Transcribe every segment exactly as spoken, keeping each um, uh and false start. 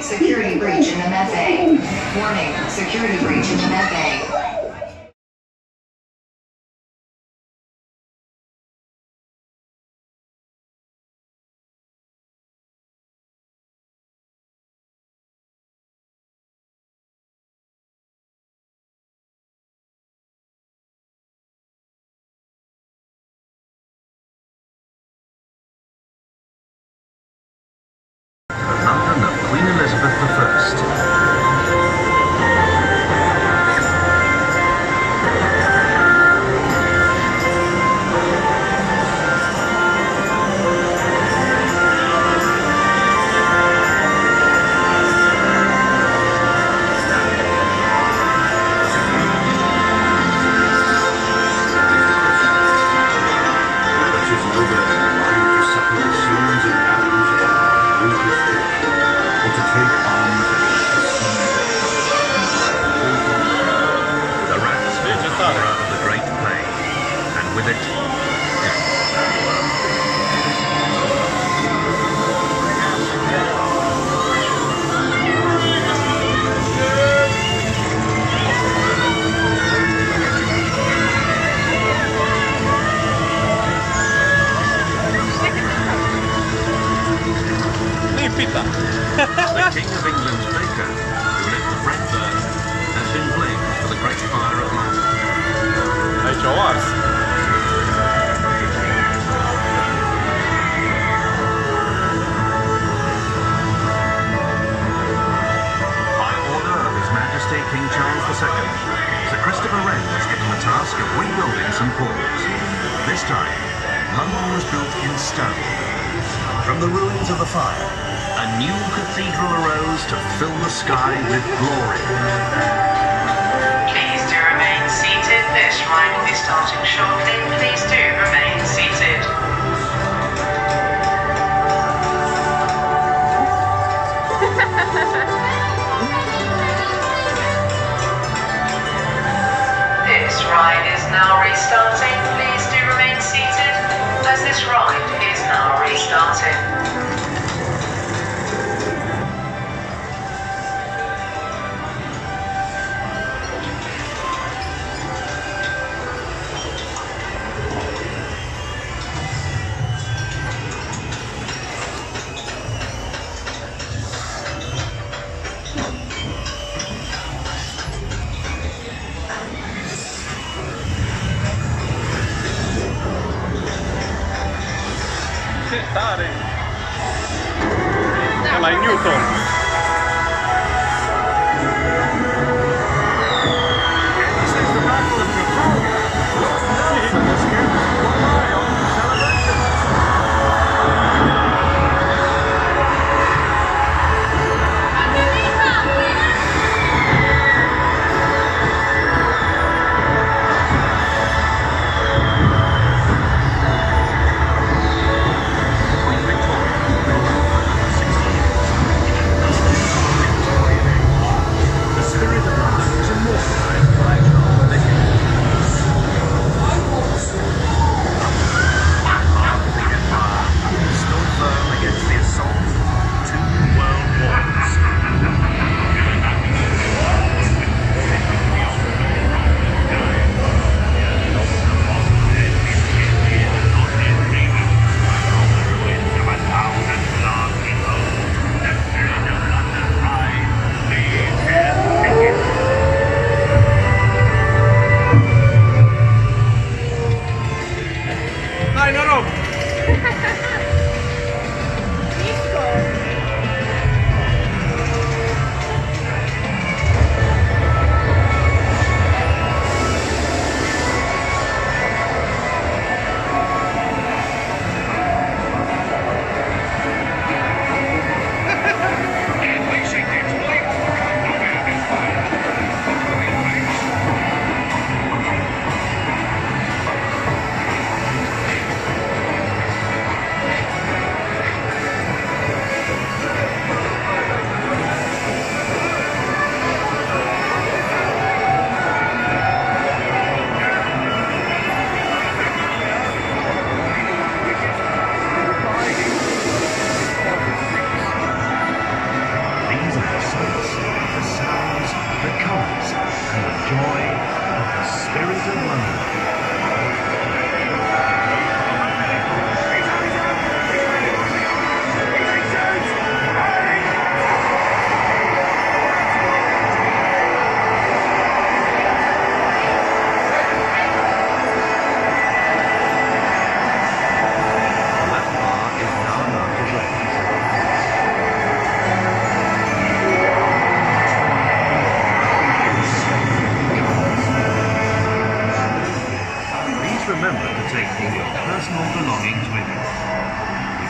Security breach in the med bay. Warning, security breach in the med bay. London of Queen Elizabeth the First. The King of England's baker, who lit the bread burn, has been blamed for the Great Fire of London. Aici o ars. By order of His Majesty King Charles the Second, Sir Christopher Wren was given the task of rebuilding Saint Paul's. This time, London was built in stone. From the ruins of the fire, a new cathedral arose to fill the sky with glory. Please do remain seated. This ride will be starting shortly. Please do remain seated. This ride is now restarting. Please do remain seated as this ride is now restarting. Tare! E mai Newton!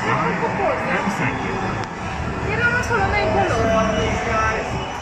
subscribe, and thank you. Erano solo noi colori.